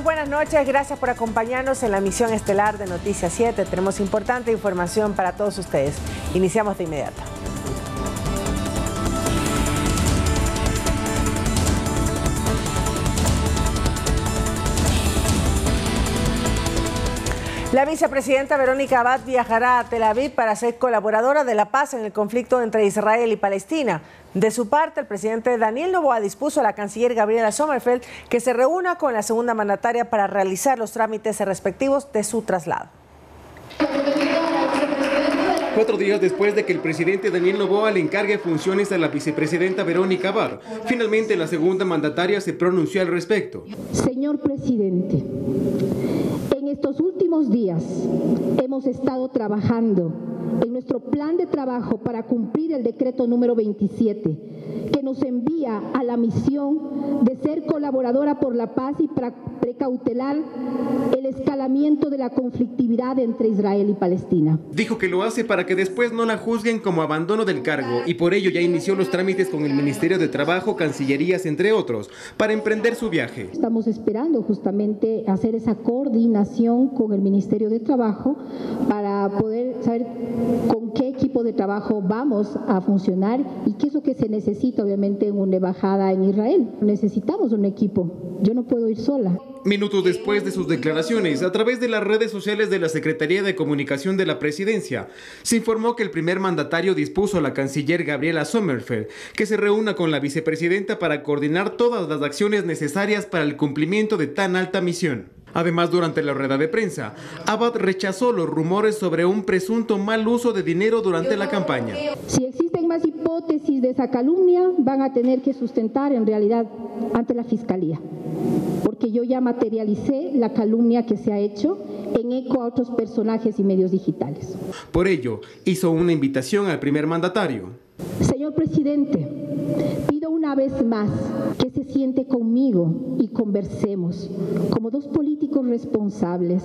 buenas noches, gracias por acompañarnos en la emisión estelar de Noticias 7. Tenemos importante información para todos ustedes. Iniciamos de inmediato. La vicepresidenta Verónica Abad viajará a Tel Aviv para ser colaboradora de la paz en el conflicto entre Israel y Palestina. De su parte, el presidente Daniel Noboa dispuso a la canciller Gabriela Sommerfeld que se reúna con la segunda mandataria para realizar los trámites respectivos de su traslado. 4 días después de que el presidente Daniel Noboa le encargue funciones a la vicepresidenta Verónica Abad, finalmente la segunda mandataria se pronunció al respecto. Señor presidente, en estos últimos días hemos estado trabajando en nuestro plan de trabajo para cumplir el decreto número 27, que nos envía a la misión de ser colaboradora por la paz y para precautelar el escalamiento de la conflictividad entre Israel y Palestina. Dijo que lo hace para que después no la juzguen como abandono del cargo y por ello ya inició los trámites con el Ministerio de Trabajo, Cancillerías, entre otros, para emprender su viaje. Estamos esperando justamente hacer esa coordinación con el Ministerio de Trabajo para poder saber con qué equipo de trabajo vamos a funcionar y qué es lo que se necesita obviamente en una embajada en Israel. Necesitamos un equipo, yo no puedo ir sola. Minutos después de sus declaraciones, a través de las redes sociales de la Secretaría de Comunicación de la Presidencia, se informó que el primer mandatario dispuso a la canciller Gabriela Sommerfeld que se reúna con la vicepresidenta para coordinar todas las acciones necesarias para el cumplimiento de tan alta misión. Además, durante la rueda de prensa, Abad rechazó los rumores sobre un presunto mal uso de dinero durante la campaña. Si existen más hipótesis de esa calumnia, van a tener que sustentar en realidad ante la Fiscalía, porque yo ya materialicé la calumnia que se ha hecho en eco a otros personajes y medios digitales. Por ello, hizo una invitación al primer mandatario. Señor presidente, pido una vez más que se siente conmigo y conversemos como dos políticos responsables.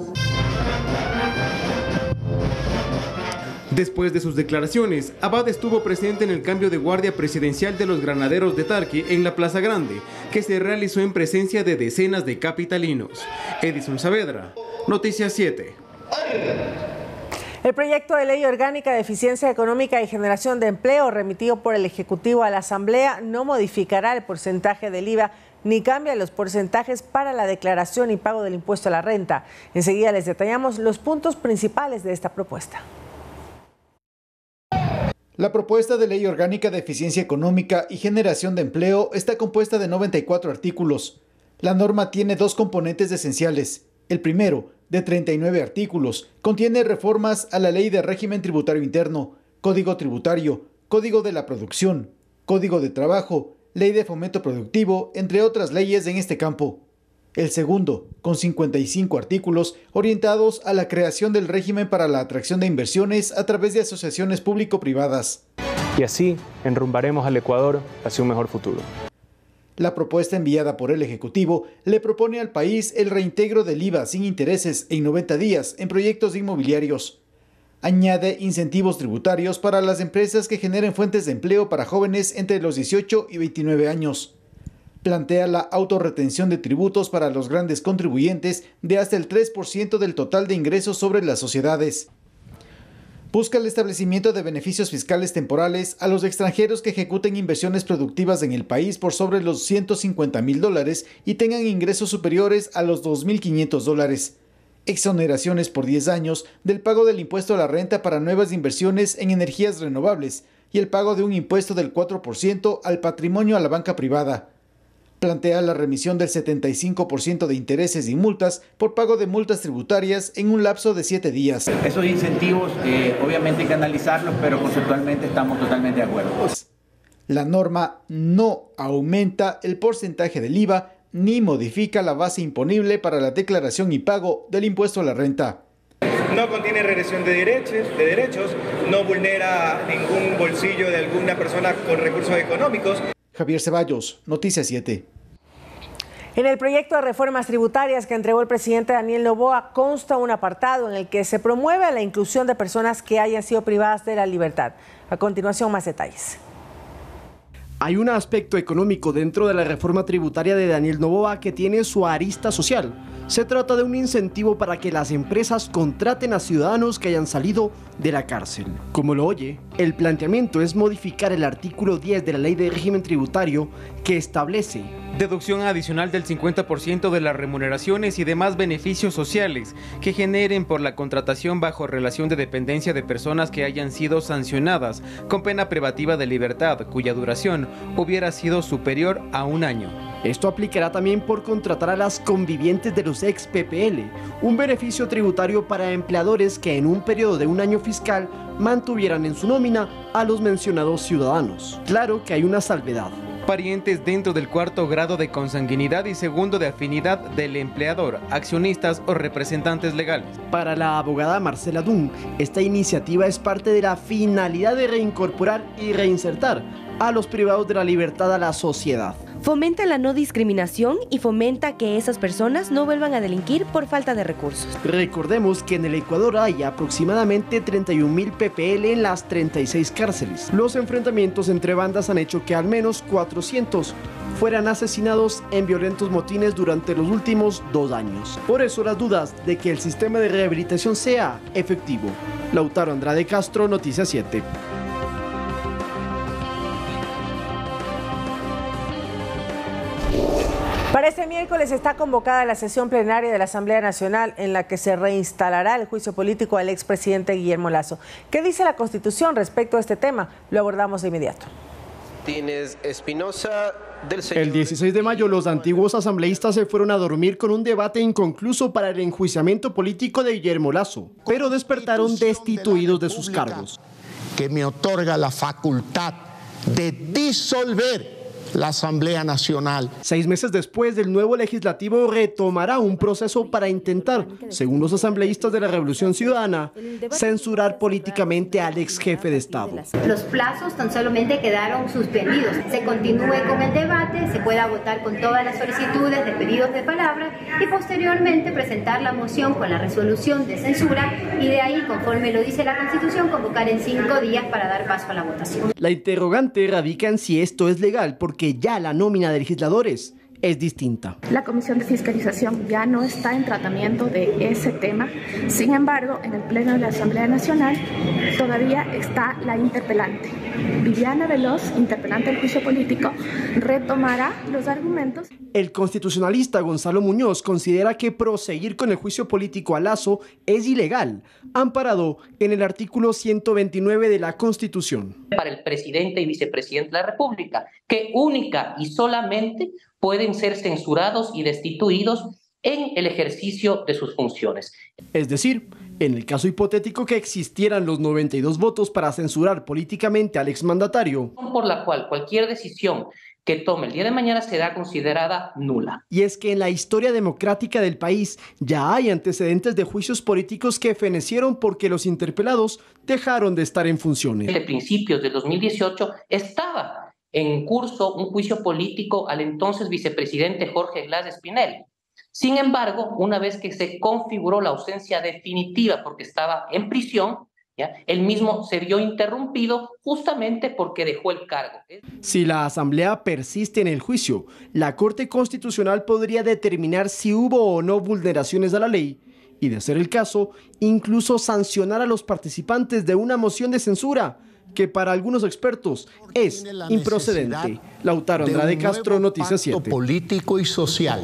Después de sus declaraciones, Abad estuvo presente en el cambio de guardia presidencial de los granaderos de Tarqui en la Plaza Grande, que se realizó en presencia de decenas de capitalinos. Edison Saavedra, Noticias 7. El proyecto de ley orgánica de eficiencia económica y generación de empleo remitido por el Ejecutivo a la Asamblea no modificará el porcentaje del IVA ni cambia los porcentajes para la declaración y pago del impuesto a la renta. Enseguida les detallamos los puntos principales de esta propuesta. La propuesta de ley orgánica de eficiencia económica y generación de empleo está compuesta de 94 artículos. La norma tiene dos componentes esenciales. El primero, de 39 artículos, contiene reformas a la Ley de Régimen Tributario Interno, Código Tributario, Código de la Producción, Código de Trabajo, Ley de Fomento Productivo, entre otras leyes en este campo. El segundo, con 55 artículos, orientados a la creación del régimen para la atracción de inversiones a través de asociaciones público-privadas. Y así enrumbaremos al Ecuador hacia un mejor futuro. La propuesta enviada por el Ejecutivo le propone al país el reintegro del IVA sin intereses en 90 días en proyectos inmobiliarios. Añade incentivos tributarios para las empresas que generen fuentes de empleo para jóvenes entre los 18 y 29 años. Plantea la autorretención de tributos para los grandes contribuyentes de hasta el 3% del total de ingresos sobre las sociedades. Busca el establecimiento de beneficios fiscales temporales a los extranjeros que ejecuten inversiones productivas en el país por sobre los $150,000 y tengan ingresos superiores a los $2,500. Exoneraciones por 10 años del pago del impuesto a la renta para nuevas inversiones en energías renovables y el pago de un impuesto del 4% al patrimonio a la banca privada. Plantea la remisión del 75% de intereses y multas por pago de multas tributarias en un lapso de 7 días. Esos incentivos obviamente hay que analizarlos, pero conceptualmente estamos totalmente de acuerdo. La norma no aumenta el porcentaje del IVA ni modifica la base imponible para la declaración y pago del impuesto a la renta. No contiene regresión de derechos, no vulnera ningún bolsillo de alguna persona con recursos económicos. Javier Ceballos, Noticias 7. En el proyecto de reformas tributarias que entregó el presidente Daniel Noboa consta un apartado en el que se promueve la inclusión de personas que hayan sido privadas de la libertad. A continuación, más detalles. Hay un aspecto económico dentro de la reforma tributaria de Daniel Noboa que tiene su arista social. Se trata de un incentivo para que las empresas contraten a ciudadanos que hayan salido de la cárcel. Como lo oye, el planteamiento es modificar el artículo 10 de la Ley de Régimen Tributario que establece deducción adicional del 50% de las remuneraciones y demás beneficios sociales que generen por la contratación bajo relación de dependencia de personas que hayan sido sancionadas con pena privativa de libertad, cuya duración hubiera sido superior a 1 año. Esto aplicará también por contratar a las convivientes de los ex PPL, un beneficio tributario para empleadores que en un periodo de 1 año fiscal mantuvieran en su nómina a los mencionados ciudadanos. Claro que hay una salvedad. Parientes dentro del 4º grado de consanguinidad y 2º de afinidad del empleador, accionistas o representantes legales. Para la abogada Marcela Dunn, esta iniciativa es parte de la finalidad de reincorporar y reinsertar a los privados de la libertad a la sociedad. Fomenta la no discriminación y fomenta que esas personas no vuelvan a delinquir por falta de recursos. Recordemos que en el Ecuador hay aproximadamente 31.000 PPL en las 36 cárceles. Los enfrentamientos entre bandas han hecho que al menos 400 fueran asesinados en violentos motines durante los últimos 2 años. Por eso las dudas de que el sistema de rehabilitación sea efectivo. Lautaro Andrade Castro, Noticias 7. Para este miércoles está convocada la sesión plenaria de la Asamblea Nacional en la que se reinstalará el juicio político al expresidente Guillermo Lasso. ¿Qué dice la Constitución respecto a este tema? Lo abordamos de inmediato. El 16 de mayo los antiguos asambleístas se fueron a dormir con un debate inconcluso para el enjuiciamiento político de Guillermo Lasso, pero despertaron destituidos de sus cargos. Que me otorga la facultad de disolver la Asamblea Nacional. 6 meses después, el nuevo legislativo retomará un proceso para intentar, según los asambleístas de la Revolución Ciudadana, censurar políticamente al ex jefe de Estado. Los plazos tan solamente quedaron suspendidos. Se continúe con el debate, se pueda votar con todas las solicitudes de pedidos de palabra y posteriormente presentar la moción con la resolución de censura y de ahí, conforme lo dice la Constitución, convocar en 5 días para dar paso a la votación. La interrogante radica en si esto es legal, porque ya la nómina de legisladores es distinta. La Comisión de Fiscalización ya no está en tratamiento de ese tema. Sin embargo, en el Pleno de la Asamblea Nacional todavía está la interpelante. Viviana Veloz, interpelante del juicio político, retomará los argumentos. El constitucionalista Gonzalo Muñoz considera que proseguir con el juicio político a Lasso es ilegal, amparado en el artículo 129 de la Constitución. Para el presidente y vicepresidente de la República, que única y solamente pueden ser censurados y destituidos en el ejercicio de sus funciones. Es decir, en el caso hipotético que existieran los 92 votos para censurar políticamente al exmandatario, por la cual cualquier decisión que tome el día de mañana será considerada nula. Y es que en la historia democrática del país ya hay antecedentes de juicios políticos que fenecieron porque los interpelados dejaron de estar en funciones. Desde principios del 2018 estaba en curso un juicio político al entonces vicepresidente Jorge Glass Espinel. Sin embargo, una vez que se configuró la ausencia definitiva porque estaba en prisión, el mismo se vio interrumpido justamente porque dejó el cargo. Si la Asamblea persiste en el juicio, la Corte Constitucional podría determinar si hubo o no vulneraciones a la ley y, de ser el caso, incluso sancionar a los participantes de una moción de censura que para algunos expertos es improcedente. Lautaro Andrade Castro, Noticias 7. Político y social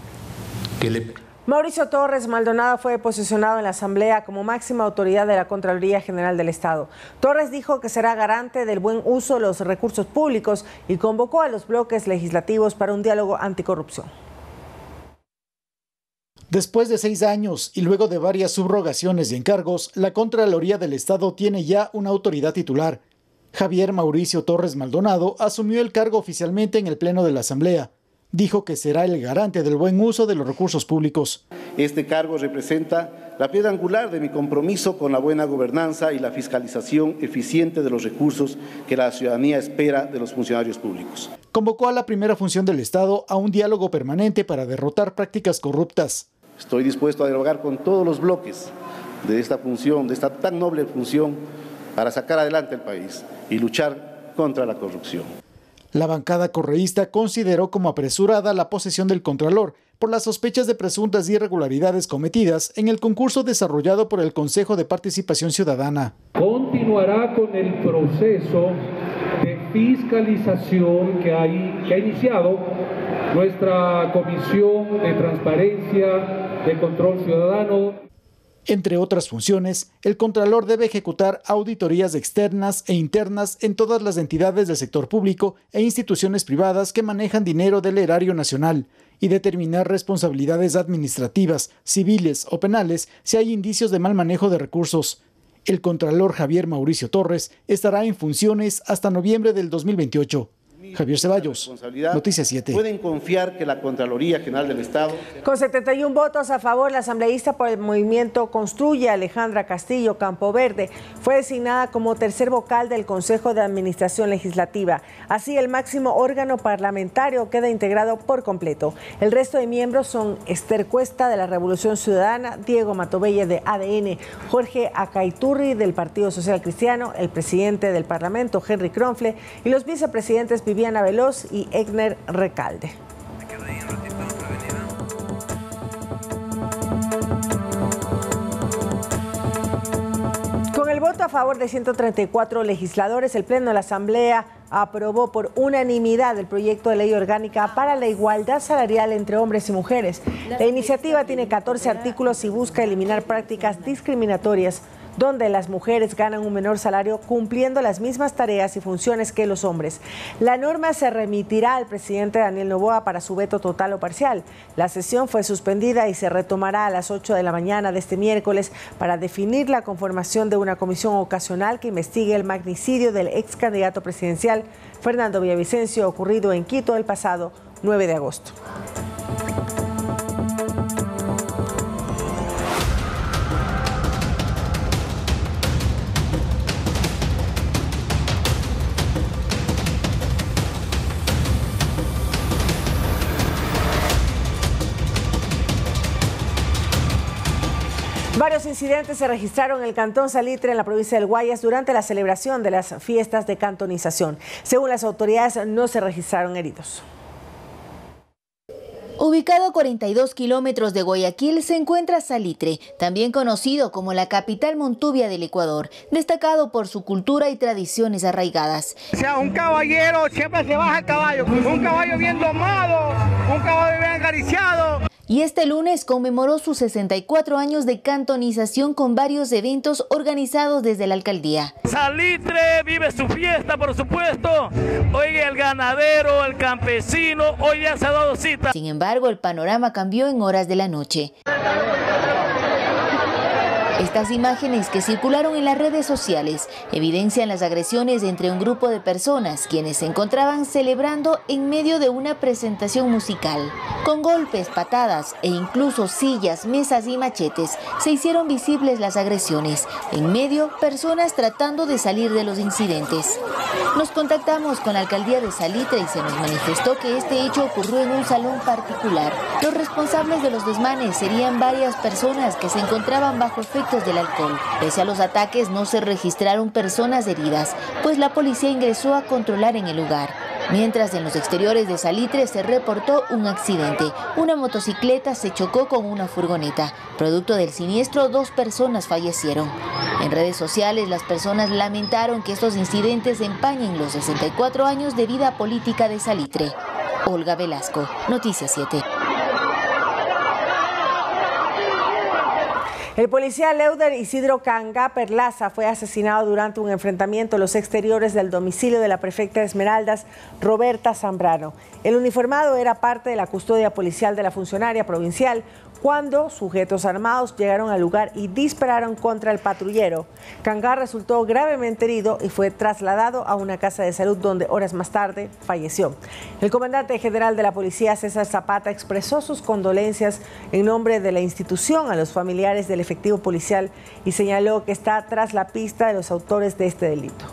Mauricio Torres Maldonado fue posicionado en la Asamblea como máxima autoridad de la Contraloría General del Estado. Torres dijo que será garante del buen uso de los recursos públicos y convocó a los bloques legislativos para un diálogo anticorrupción. Después de 6 años y luego de varias subrogaciones y encargos, la Contraloría del Estado tiene ya una autoridad titular. Javier Mauricio Torres Maldonado asumió el cargo oficialmente en el Pleno de la Asamblea. Dijo que será el garante del buen uso de los recursos públicos. Este cargo representa la piedra angular de mi compromiso con la buena gobernanza y la fiscalización eficiente de los recursos que la ciudadanía espera de los funcionarios públicos. Convocó a la primera función del Estado a un diálogo permanente para derrotar prácticas corruptas. Estoy dispuesto a dialogar con todos los bloques de esta función, de esta tan noble función, para sacar adelante el país y luchar contra la corrupción. La bancada correísta consideró como apresurada la posesión del Contralor, por las sospechas de presuntas irregularidades cometidas en el concurso desarrollado por el Consejo de Participación Ciudadana. Continuará con el proceso de fiscalización que ha iniciado nuestra Comisión de Transparencia, de Control Ciudadano. Entre otras funciones, el Contralor debe ejecutar auditorías externas e internas en todas las entidades del sector público e instituciones privadas que manejan dinero del erario nacional y determinar responsabilidades administrativas, civiles o penales si hay indicios de mal manejo de recursos. El Contralor Javier Mauricio Torres estará en funciones hasta noviembre del 2028. Javier Ceballos, Noticias 7. Pueden confiar que la Contraloría General del Estado... Con 71 votos a favor, la asambleísta por el movimiento Construye, Alejandra Castillo Campoverde, fue designada como tercer vocal del Consejo de Administración Legislativa. Así, el máximo órgano parlamentario queda integrado por completo. El resto de miembros son Esther Cuesta, de la Revolución Ciudadana, Diego Matobelle, de ADN, Jorge Acaiturri, del Partido Social Cristiano, el presidente del Parlamento, Henry Kronfle, y los vicepresidentes Viviana Veloz y Egner Recalde. Con el voto a favor de 134 legisladores, el Pleno de la Asamblea aprobó por unanimidad el proyecto de ley orgánica para la igualdad salarial entre hombres y mujeres. La iniciativa tiene 14 artículos y busca eliminar prácticas discriminatorias donde las mujeres ganan un menor salario cumpliendo las mismas tareas y funciones que los hombres. La norma se remitirá al presidente Daniel Noboa para su veto total o parcial. La sesión fue suspendida y se retomará a las 8 de la mañana de este miércoles para definir la conformación de una comisión ocasional que investigue el magnicidio del ex candidato presidencial Fernando Villavicencio, ocurrido en Quito el pasado 9 de agosto. Varios incidentes se registraron en el Cantón Salitre, en la provincia del Guayas, durante la celebración de las fiestas de cantonización. Según las autoridades, no se registraron heridos. Ubicado a 42 kilómetros de Guayaquil se encuentra Salitre, también conocido como la capital montuvia del Ecuador, destacado por su cultura y tradiciones arraigadas. O sea, un caballero siempre se baja a caballo, un caballo bien domado, un caballo bien acariciado. Y este lunes conmemoró sus 64 años de cantonización con varios eventos organizados desde la alcaldía. Salitre vive su fiesta, por supuesto. Hoy el ganadero, el campesino, hoy ya se ha dado cita. Sin embargo, el panorama cambió en horas de la noche. Estas imágenes que circularon en las redes sociales evidencian las agresiones entre un grupo de personas quienes se encontraban celebrando en medio de una presentación musical. Con golpes, patadas e incluso sillas, mesas y machetes se hicieron visibles las agresiones. En medio, personas tratando de salir de los incidentes. Nos contactamos con la alcaldía de Salitre y se nos manifestó que este hecho ocurrió en un salón particular. Los responsables de los desmanes serían varias personas que se encontraban bajo efectos del alcohol. Pese a los ataques, no se registraron personas heridas, pues la policía ingresó a controlar en el lugar. Mientras en los exteriores de Salitre se reportó un accidente. Una motocicleta se chocó con una furgoneta. Producto del siniestro, 2 personas fallecieron. En redes sociales, las personas lamentaron que estos incidentes empañen los 64 años de vida política de Salitre. Olga Velasco, Noticias 7. El policía Leuder Isidro Canga Perlaza fue asesinado durante un enfrentamiento en los exteriores del domicilio de la prefecta de Esmeraldas, Roberta Zambrano. El uniformado era parte de la custodia policial de la funcionaria provincial cuando sujetos armados llegaron al lugar y dispararon contra el patrullero. Canga resultó gravemente herido y fue trasladado a una casa de salud donde horas más tarde falleció. El comandante general de la policía, César Zapata, expresó sus condolencias en nombre de la institución a los familiares del efectivo policial y señaló que está tras la pista de los autores de este delito.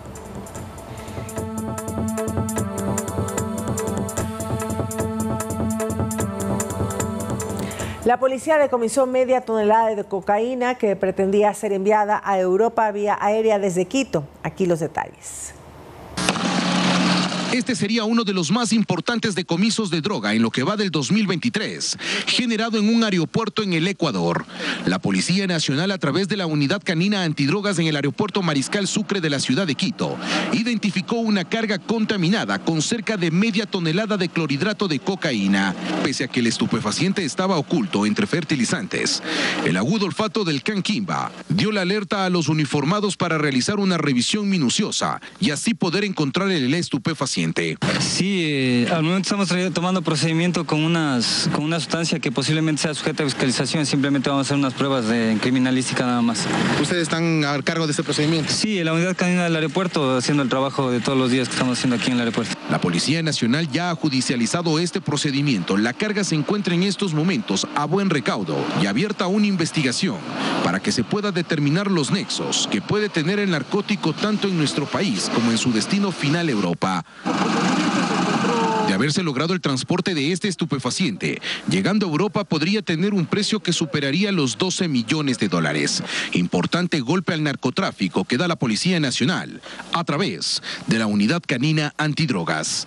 La policía decomisó media tonelada de cocaína que pretendía ser enviada a Europa vía aérea desde Quito. Aquí los detalles. Este sería uno de los más importantes decomisos de droga en lo que va del 2023, generado en un aeropuerto en el Ecuador. La Policía Nacional, a través de la Unidad Canina Antidrogas en el aeropuerto Mariscal Sucre de la ciudad de Quito, identificó una carga contaminada con cerca de media tonelada de clorhidrato de cocaína, pese a que el estupefaciente estaba oculto entre fertilizantes. El agudo olfato del Can Quimba dio la alerta a los uniformados para realizar una revisión minuciosa y así poder encontrar el estupefaciente. Sí, al momento estamos tomando procedimiento con una sustancia que posiblemente sea sujeta a fiscalización. Simplemente vamos a hacer unas pruebas de criminalística nada más. ¿Ustedes están a cargo de este procedimiento? Sí, la unidad canina del aeropuerto haciendo el trabajo de todos los días que estamos haciendo aquí en el aeropuerto. La Policía Nacional ya ha judicializado este procedimiento. La carga se encuentra en estos momentos a buen recaudo y abierta una investigación para que se pueda determinar los nexos que puede tener el narcótico tanto en nuestro país como en su destino final, Europa. De haberse logrado el transporte de este estupefaciente, llegando a Europa podría tener un precio que superaría los 12 millones de dólares. Importante golpe al narcotráfico que da la Policía Nacional a través de la Unidad Canina Antidrogas.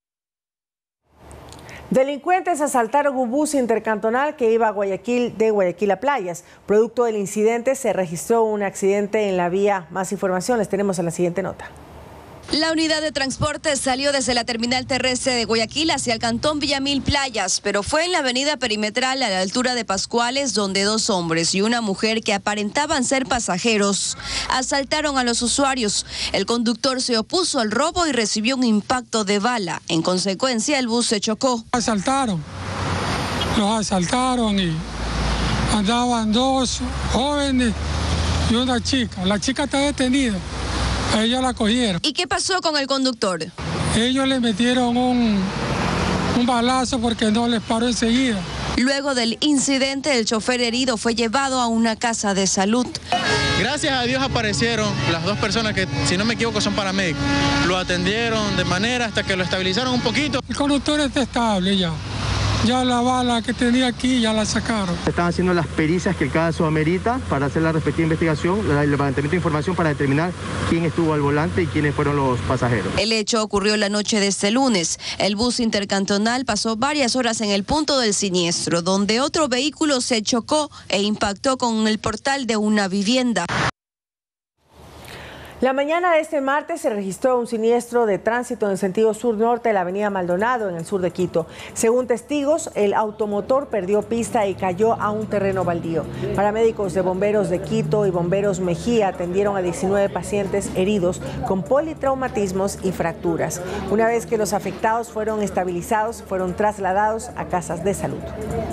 Delincuentes asaltaron un bus intercantonal que iba a Guayaquil, de Guayaquil a Playas. Producto del incidente se registró un accidente en la vía. Más información les tenemos en la siguiente nota. La unidad de transporte salió desde la terminal terrestre de Guayaquil hacia el cantón Villamil Playas, pero fue en la avenida perimetral a la altura de Pascuales donde dos hombres y una mujer que aparentaban ser pasajeros asaltaron a los usuarios. El conductor se opuso al robo y recibió un impacto de bala. En consecuencia, el bus se chocó. Los asaltaron y andaban dos jóvenes y una chica. La chica está detenida. Ellos la cogieron. ¿Y qué pasó con el conductor? Ellos le metieron un balazo porque no les paró enseguida. Luego del incidente, el chofer herido fue llevado a una casa de salud. Gracias a Dios aparecieron las dos personas que, si no me equivoco, son paramédicos. Lo atendieron de manera hasta que lo estabilizaron un poquito. El conductor está estable ya. Ya la bala que tenía aquí ya la sacaron. Están haciendo las pericias que el caso amerita para hacer la respectiva investigación, el levantamiento de información para determinar quién estuvo al volante y quiénes fueron los pasajeros. El hecho ocurrió la noche de este lunes. El bus intercantonal pasó varias horas en el punto del siniestro, donde otro vehículo se chocó e impactó con el portal de una vivienda. La mañana de este martes se registró un siniestro de tránsito en sentido sur-norte de la avenida Maldonado, en el sur de Quito. Según testigos, el automotor perdió pista y cayó a un terreno baldío. Paramédicos de bomberos de Quito y bomberos Mejía atendieron a 19 pacientes heridos con politraumatismos y fracturas. Una vez que los afectados fueron estabilizados, fueron trasladados a casas de salud.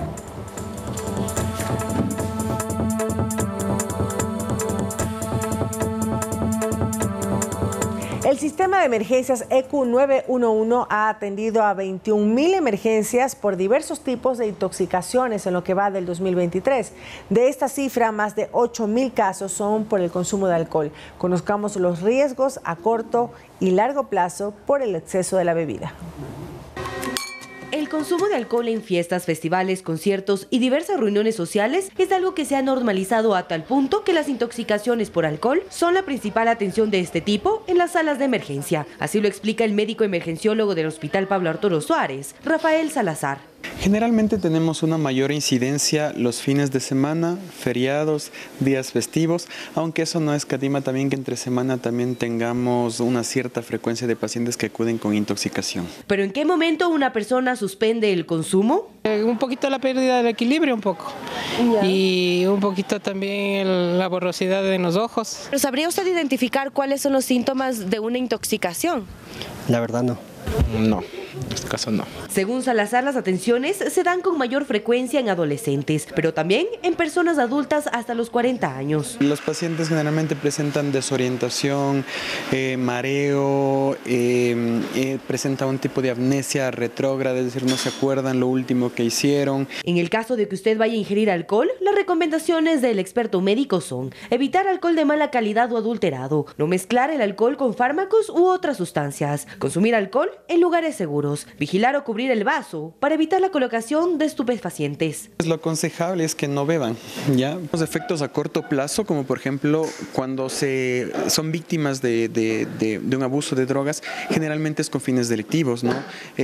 El sistema de emergencias EQ 911 ha atendido a 21.000 emergencias por diversos tipos de intoxicaciones en lo que va del 2023. De esta cifra, más de 8.000 casos son por el consumo de alcohol. Conozcamos los riesgos a corto y largo plazo por el exceso de la bebida. El consumo de alcohol en fiestas, festivales, conciertos y diversas reuniones sociales es algo que se ha normalizado a tal punto que las intoxicaciones por alcohol son la principal atención de este tipo en las salas de emergencia. Así lo explica el médico emergenciólogo del Hospital Pablo Arturo Suárez, Rafael Salazar. Generalmente tenemos una mayor incidencia los fines de semana, feriados, días festivos, aunque eso no escatima también que entre semana también tengamos una cierta frecuencia de pacientes que acuden con intoxicación. ¿Pero en qué momento una persona suspende el consumo? Un poquito la pérdida del equilibrio, un poco. Y un poquito también la borrosidad en los ojos. ¿Pero sabría usted identificar cuáles son los síntomas de una intoxicación? La verdad no. No, en este caso no. Según Salazar, las atenciones se dan con mayor frecuencia en adolescentes, pero también en personas adultas hasta los 40 años. Los pacientes generalmente presentan desorientación, mareo, presentan un tipo de amnesia retrógrada, es decir, no se acuerdan lo último que hicieron. En el caso de que usted vaya a ingerir alcohol, las recomendaciones del experto médico son evitar alcohol de mala calidad o adulterado, no mezclar el alcohol con fármacos u otras sustancias, consumir alcohol en lugares seguros. seguros, vigilar o cubrir el vaso para evitar la colocación de estupefacientes. Lo aconsejable es que no beban, ¿ya? Los efectos a corto plazo, como por ejemplo cuando son víctimas de un abuso de drogas, generalmente es con fines delictivos, ¿no?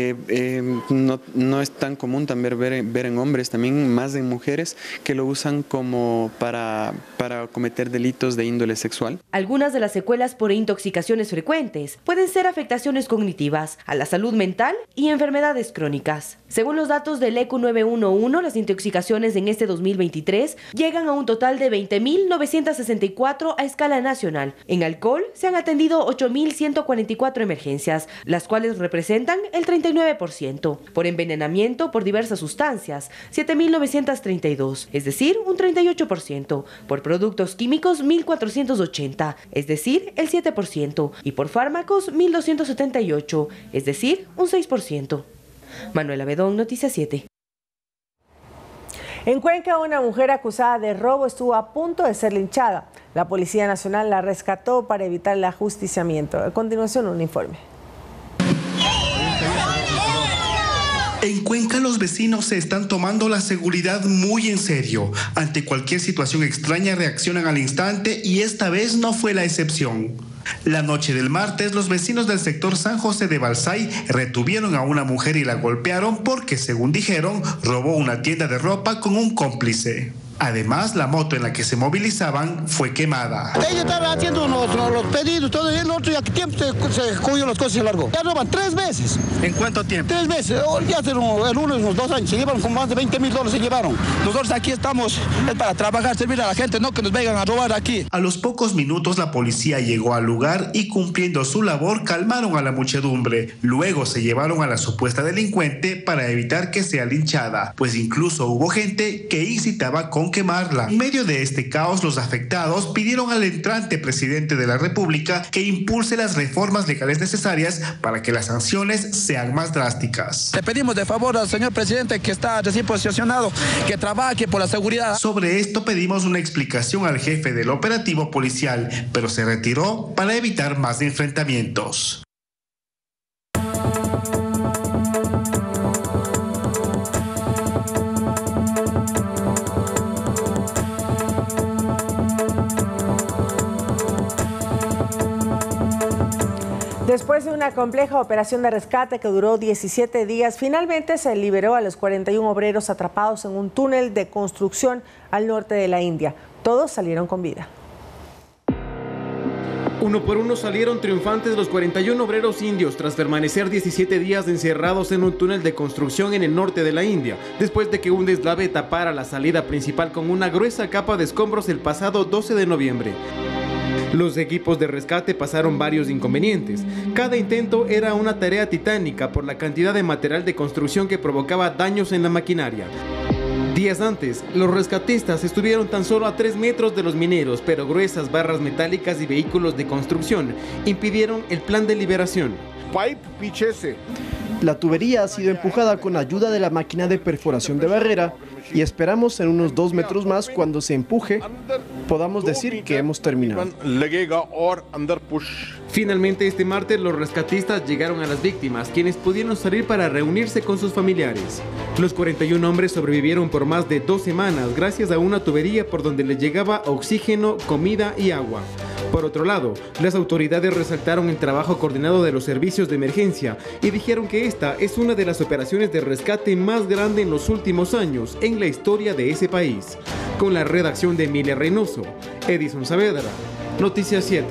No es tan común también ver en hombres, también más en mujeres, que lo usan como para cometer delitos de índole sexual. Algunas de las secuelas por intoxicaciones frecuentes pueden ser afectaciones cognitivas, a la salud mental y enfermedades crónicas. Según los datos del ECU 911, las intoxicaciones en este 2023 llegan a un total de 20.964 a escala nacional. En alcohol se han atendido 8.144 emergencias, las cuales representan el 39%. Por envenenamiento por diversas sustancias, 7.932, es decir, un 38%. Por productos químicos, 1.480, es decir, el 7%. Y por fármacos, 1.278, es decir, un 6%. Manuela Bedón, Noticias 7. En Cuenca, una mujer acusada de robo estuvo a punto de ser linchada. La Policía Nacional la rescató para evitar el ajusticiamiento. A continuación, un informe. En Cuenca, los vecinos se están tomando la seguridad muy en serio. Ante cualquier situación extraña reaccionan al instante y esta vez no fue la excepción. La noche del martes, los vecinos del sector San José de Balsay retuvieron a una mujer y la golpearon porque, según dijeron, robó una tienda de ropa con un cómplice. Además, la moto en la que se movilizaban fue quemada. Ella estaba haciendo los pedidos, todo el otro y a qué tiempo se cogió las cosas y se largó. Ya roban 3 veces. ¿En cuánto tiempo? 3 veces. Ya hace el lunes, unos 2 años, se llevaron con más de $20.000 se llevaron. Nosotros aquí estamos es para trabajar, servir a la gente, no que nos vengan a robar aquí. A los pocos minutos la policía llegó al lugar y, cumpliendo su labor, calmaron a la muchedumbre. Luego se llevaron a la supuesta delincuente para evitar que sea linchada, pues incluso hubo gente que incitaba con quemarla. En medio de este caos, los afectados pidieron al entrante presidente de la República que impulse las reformas legales necesarias para que las sanciones sean más drásticas. Le pedimos de favor al señor presidente, que está recién posicionado, que trabaje por la seguridad. Sobre esto pedimos una explicación al jefe del operativo policial, pero se retiró para evitar más enfrentamientos. Después de una compleja operación de rescate que duró 17 días, finalmente se liberó a los 41 obreros atrapados en un túnel de construcción al norte de la India. Todos salieron con vida. Uno por uno salieron triunfantes los 41 obreros indios tras permanecer 17 días encerrados en un túnel de construcción en el norte de la India, después de que un deslave tapara la salida principal con una gruesa capa de escombros el pasado 12 de noviembre. Los equipos de rescate pasaron varios inconvenientes. Cada intento era una tarea titánica por la cantidad de material de construcción que provocaba daños en la maquinaria. Días antes, los rescatistas estuvieron tan solo a 3 metros de los mineros, pero gruesas barras metálicas y vehículos de construcción impidieron el plan de liberación. La tubería ha sido empujada con ayuda de la máquina de perforación de barrera y esperamos en unos 2 metros más, cuando se empuje, podamos decir que hemos terminado. Finalmente, este martes, los rescatistas llegaron a las víctimas, quienes pudieron salir para reunirse con sus familiares. Los 41 hombres sobrevivieron por más de 2 semanas gracias a una tubería por donde les llegaba oxígeno, comida y agua. Por otro lado, las autoridades resaltaron el trabajo coordinado de los servicios de emergencia y dijeron que esta es una de las operaciones de rescate más grande en los últimos años en la historia de ese país. Con la redacción de Emilia Reynoso, Edison Saavedra, Noticias 7.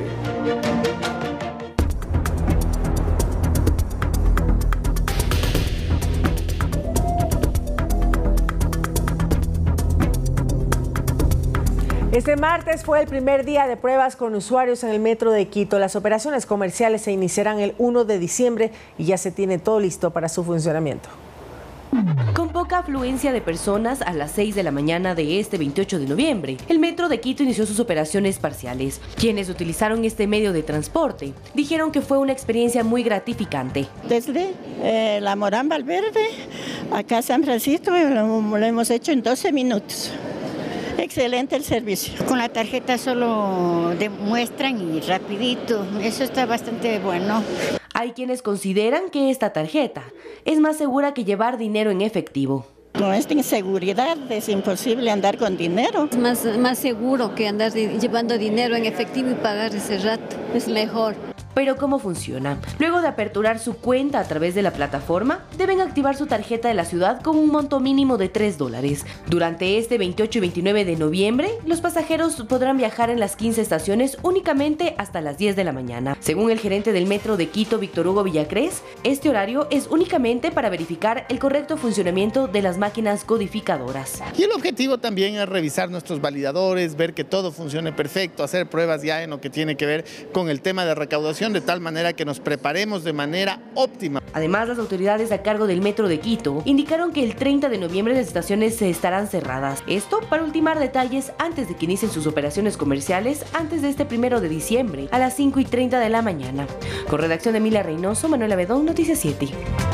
Este martes fue el primer día de pruebas con usuarios en el metro de Quito. Las operaciones comerciales se iniciarán el 1 de diciembre y ya se tiene todo listo para su funcionamiento. Con poca afluencia de personas, a las 6 de la mañana de este 28 de noviembre, el Metro de Quito inició sus operaciones parciales. Quienes utilizaron este medio de transporte dijeron que fue una experiencia muy gratificante. Desde la Morán Valverde acá a San Francisco lo hemos hecho en 12 minutos. Excelente el servicio. Con la tarjeta solo demuestran y rapidito, eso está bastante bueno. Hay quienes consideran que esta tarjeta es más segura que llevar dinero en efectivo. Con esta inseguridad es imposible andar con dinero. Es más seguro que andar llevando dinero en efectivo y pagar ese rato. Es mejor. Pero ¿cómo funciona? Luego de aperturar su cuenta a través de la plataforma, deben activar su tarjeta de la ciudad con un monto mínimo de $3. Durante este 28 y 29 de noviembre, los pasajeros podrán viajar en las 15 estaciones únicamente hasta las 10 de la mañana. Según el gerente del metro de Quito, Víctor Hugo Villacrés, este horario es únicamente para verificar el correcto funcionamiento de las máquinas codificadoras. Y el objetivo también es revisar nuestros validadores, ver que todo funcione perfecto, hacer pruebas ya en lo que tiene que ver con el tema de recaudación, de tal manera que nos preparemos de manera óptima. Además, las autoridades a cargo del metro de Quito indicaron que el 30 de noviembre las estaciones se estarán cerradas. Esto para ultimar detalles antes de que inicien sus operaciones comerciales antes de este 1 de diciembre a las 5:30 de la mañana. Con redacción de Emilia Reynoso, Manuela Bedón, Noticias 7.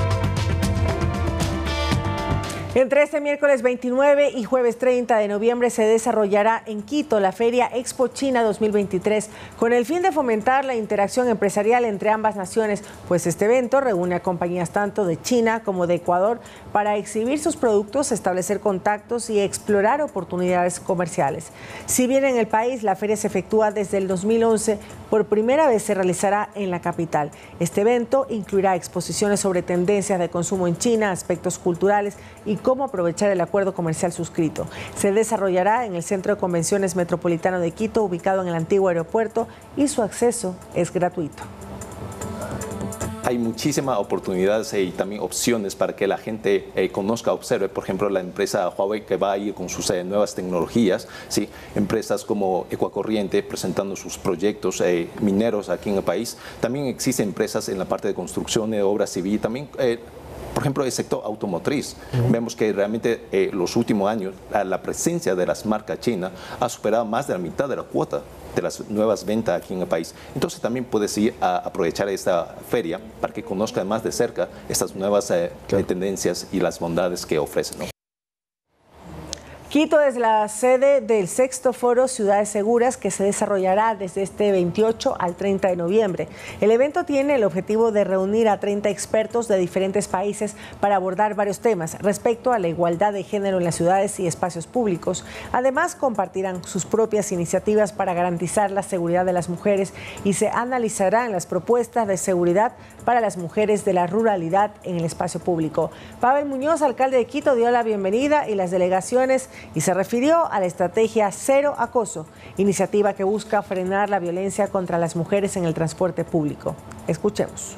Entre este miércoles 29 y jueves 30 de noviembre se desarrollará en Quito la Feria Expo China 2023 con el fin de fomentar la interacción empresarial entre ambas naciones, pues este evento reúne a compañías tanto de China como de Ecuador para exhibir sus productos, establecer contactos y explorar oportunidades comerciales. Si bien en el país la feria se efectúa desde el 2011, por primera vez se realizará en la capital. Este evento incluirá exposiciones sobre tendencias de consumo en China, aspectos culturales y cómo aprovechar el acuerdo comercial suscrito. Se desarrollará en el Centro de Convenciones Metropolitano de Quito, ubicado en el antiguo aeropuerto, y su acceso es gratuito. Hay muchísimas oportunidades y también opciones para que la gente conozca, observe. Por ejemplo, la empresa Huawei que va a ir con sus nuevas tecnologías, ¿sí? Empresas como Ecuacorriente presentando sus proyectos mineros aquí en el país. También existen empresas en la parte de construcción, de obra civil, también por ejemplo, el sector automotriz. Vemos que realmente los últimos años la presencia de las marcas chinas ha superado más de la mitad de la cuota de las nuevas ventas aquí en el país. Entonces también puedes ir a aprovechar esta feria para que conozcan más de cerca estas nuevas tendencias y las bondades que ofrecen, ¿no? Quito es la sede del 6º Foro Ciudades Seguras que se desarrollará desde este 28 al 30 de noviembre. El evento tiene el objetivo de reunir a 30 expertos de diferentes países para abordar varios temas respecto a la igualdad de género en las ciudades y espacios públicos. Además, compartirán sus propias iniciativas para garantizar la seguridad de las mujeres y se analizarán las propuestas de seguridad para las mujeres de la ruralidad en el espacio público. Pavel Muñoz, alcalde de Quito, dio la bienvenida y las delegaciones y se refirió a la estrategia Cero Acoso, iniciativa que busca frenar la violencia contra las mujeres en el transporte público. Escuchemos.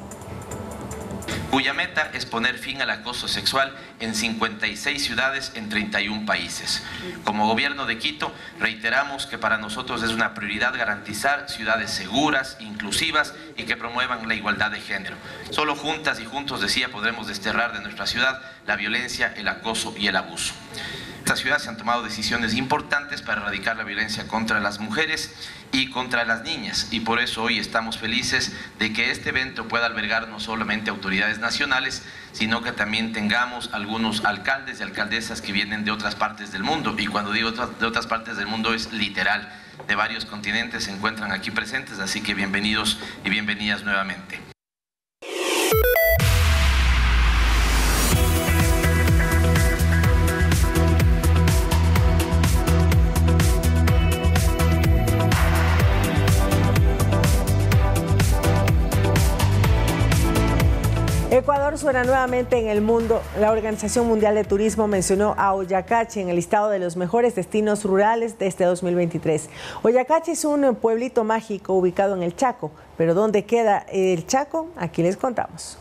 Cuya meta es poner fin al acoso sexual en 56 ciudades en 31 países. Como gobierno de Quito, reiteramos que para nosotros es una prioridad garantizar ciudades seguras, inclusivas y que promuevan la igualdad de género. Solo juntas y juntos, decía, podremos desterrar de nuestra ciudad la violencia, el acoso y el abuso. En esta ciudad se han tomado decisiones importantes para erradicar la violencia contra las mujeres y contra las niñas, y por eso hoy estamos felices de que este evento pueda albergar no solamente autoridades nacionales, sino que también tengamos algunos alcaldes y alcaldesas que vienen de otras partes del mundo, y cuando digo de otras partes del mundo es literal, de varios continentes se encuentran aquí presentes, así que bienvenidos y bienvenidas nuevamente. Ecuador suena nuevamente en el mundo. La Organización Mundial de Turismo mencionó a Oyacachi en el listado de los mejores destinos rurales de este 2023. Oyacachi es un pueblito mágico ubicado en el Chaco, pero ¿dónde queda el Chaco? Aquí les contamos.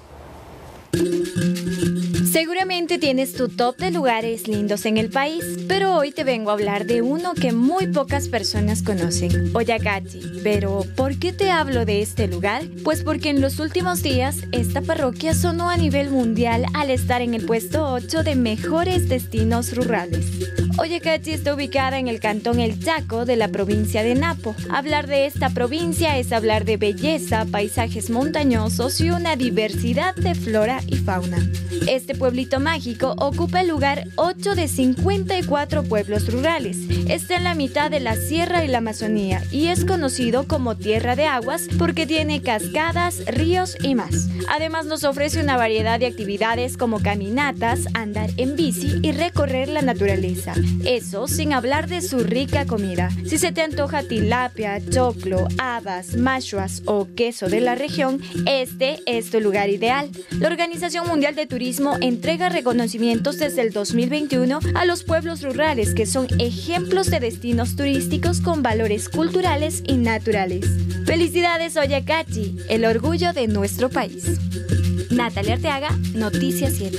Seguramente tienes tu top de lugares lindos en el país, pero hoy te vengo a hablar de uno que muy pocas personas conocen, Oyacachi. Pero, ¿por qué te hablo de este lugar? Pues porque en los últimos días, esta parroquia sonó a nivel mundial al estar en el puesto 8 de mejores destinos rurales. Ollacachí está ubicada en el cantón El Chaco de la provincia de Napo. Hablar de esta provincia es hablar de belleza, paisajes montañosos y una diversidad de flora y fauna. Este pueblito mágico ocupa el lugar 8 de 54 pueblos rurales. Está en la mitad de la sierra y la Amazonía y es conocido como Tierra de Aguas porque tiene cascadas, ríos y más. Además nos ofrece una variedad de actividades como caminatas, andar en bici y recorrer la naturaleza. Eso sin hablar de su rica comida. Si se te antoja tilapia, choclo, habas, machuas o queso de la región, este es tu lugar ideal. La Organización Mundial de Turismo entrega reconocimientos desde el 2021 a los pueblos rurales que son ejemplos de destinos turísticos con valores culturales y naturales. ¡Felicidades, Ollacachí, el orgullo de nuestro país! Natalia Arteaga, Noticias 7.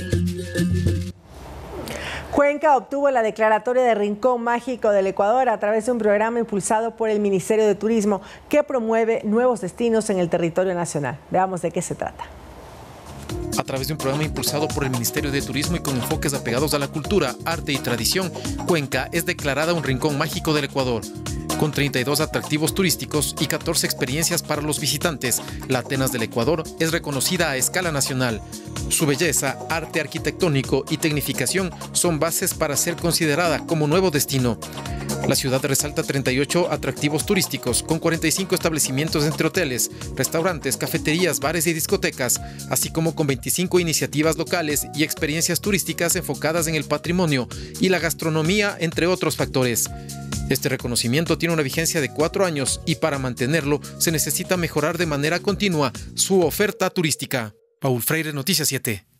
Cuenca obtuvo la declaratoria de Rincón Mágico del Ecuador a través de un programa impulsado por el Ministerio de Turismo que promueve nuevos destinos en el territorio nacional. Veamos de qué se trata. A través de un programa impulsado por el Ministerio de Turismo y con enfoques apegados a la cultura, arte y tradición, Cuenca es declarada un rincón mágico del Ecuador. Con 32 atractivos turísticos y 14 experiencias para los visitantes, la Atenas del Ecuador es reconocida a escala nacional. Su belleza, arte arquitectónico y tecnificación son bases para ser considerada como nuevo destino. La ciudad resalta 38 atractivos turísticos con 45 establecimientos entre hoteles, restaurantes, cafeterías, bares y discotecas, así como con 25 iniciativas locales y experiencias turísticas enfocadas en el patrimonio y la gastronomía, entre otros factores. Este reconocimiento tiene una vigencia de 4 años y para mantenerlo se necesita mejorar de manera continua su oferta turística. Paul Freire, Noticias 7.